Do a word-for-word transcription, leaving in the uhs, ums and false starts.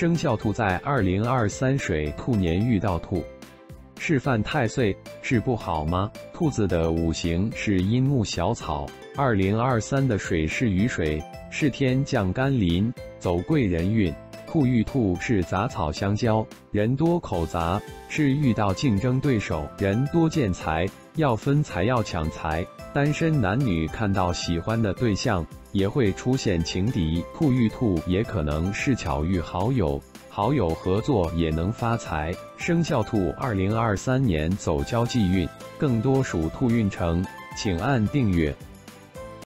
生肖兔在二零二三水兔年遇到兔，是犯太岁，是不好吗？兔子的五行是阴木小草，二零二三的水是雨水，是天降甘霖，走贵人运。兔遇兔是杂草相交，人多口杂，是遇到竞争对手，人多见财，要分财要抢财。单身男女看到喜欢的对象，也会出现情敌。兔遇兔也可能是巧遇好友，好友合作也能发财。生肖兔二零二三年走交际运，更多属兔运程，请按订阅。